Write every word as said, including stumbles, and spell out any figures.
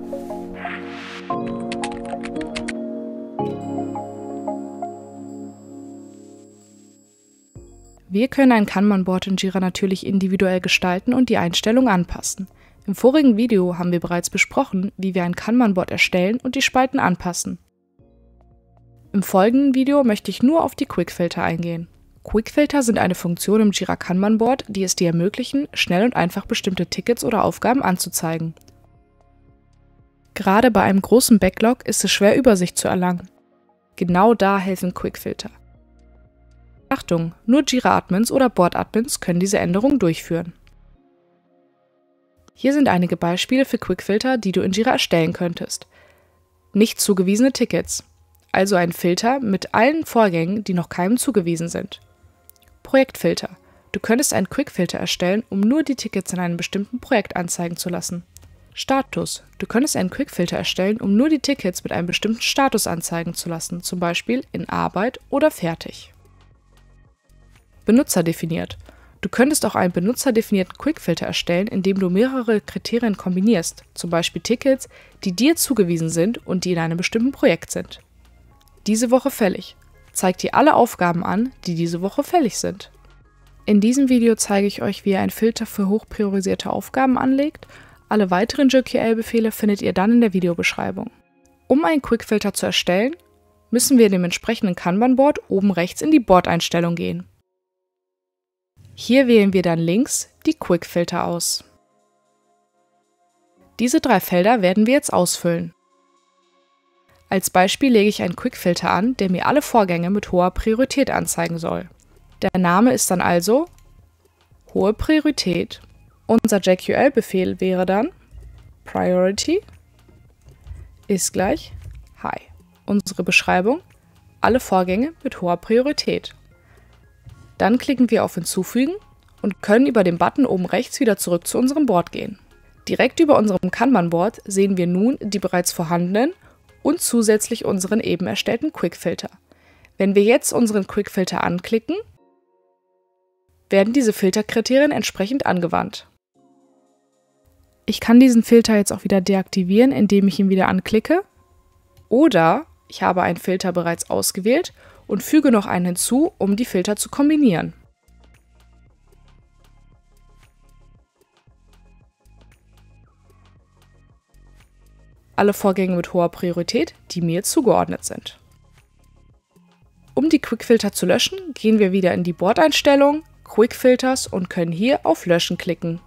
Wir können ein Kanban-Board in Jira natürlich individuell gestalten und die Einstellungen anpassen. Im vorigen Video haben wir bereits besprochen, wie wir ein Kanban-Board erstellen und die Spalten anpassen. Im folgenden Video möchte ich nur auf die Quick-Filter eingehen. Quick-Filter sind eine Funktion im Jira Kanban-Board, die es dir ermöglichen, schnell und einfach bestimmte Tickets oder Aufgaben anzuzeigen. Gerade bei einem großen Backlog ist es schwer, Übersicht zu erlangen. Genau da helfen Quick-Filter. Achtung, nur Jira-Admins oder Board-Admins können diese Änderung durchführen. Hier sind einige Beispiele für Quick-Filter, die du in Jira erstellen könntest. Nicht zugewiesene Tickets, also ein Filter mit allen Vorgängen, die noch keinem zugewiesen sind. Projektfilter. Du könntest einen Quick-Filter erstellen, um nur die Tickets in einem bestimmten Projekt anzeigen zu lassen. Status. Du könntest einen Quick-Filter erstellen, um nur die Tickets mit einem bestimmten Status anzeigen zu lassen, zum Beispiel in Arbeit oder Fertig. Benutzer definiert. Du könntest auch einen benutzerdefinierten Quick-Filter erstellen, indem du mehrere Kriterien kombinierst, zum Beispiel Tickets, die dir zugewiesen sind und die in einem bestimmten Projekt sind. Diese Woche fällig. Zeigt dir alle Aufgaben an, die diese Woche fällig sind. In diesem Video zeige ich euch, wie ihr einen Filter für hochpriorisierte Aufgaben anlegt. Alle weiteren J Q L-Befehle findet ihr dann in der Videobeschreibung. Um einen Quick-Filter zu erstellen, müssen wir in dem entsprechenden Kanban-Board oben rechts in die Board-Einstellung gehen. Hier wählen wir dann links die Quick-Filter aus. Diese drei Felder werden wir jetzt ausfüllen. Als Beispiel lege ich einen Quick-Filter an, der mir alle Vorgänge mit hoher Priorität anzeigen soll. Der Name ist dann also hohe Priorität. Unser J Q L-Befehl wäre dann Priority ist gleich High. Unsere Beschreibung: alle Vorgänge mit hoher Priorität. Dann klicken wir auf Hinzufügen und können über den Button oben rechts wieder zurück zu unserem Board gehen. Direkt über unserem Kanban-Board sehen wir nun die bereits vorhandenen und zusätzlich unseren eben erstellten Quick-Filter. Wenn wir jetzt unseren Quick-Filter anklicken, werden diese Filterkriterien entsprechend angewandt. Ich kann diesen Filter jetzt auch wieder deaktivieren, indem ich ihn wieder anklicke. Oder ich habe einen Filter bereits ausgewählt und füge noch einen hinzu, um die Filter zu kombinieren. Alle Vorgänge mit hoher Priorität, die mir zugeordnet sind. Um die Quick-Filter zu löschen, gehen wir wieder in die Board-Einstellung, Quick-Filters und können hier auf Löschen klicken.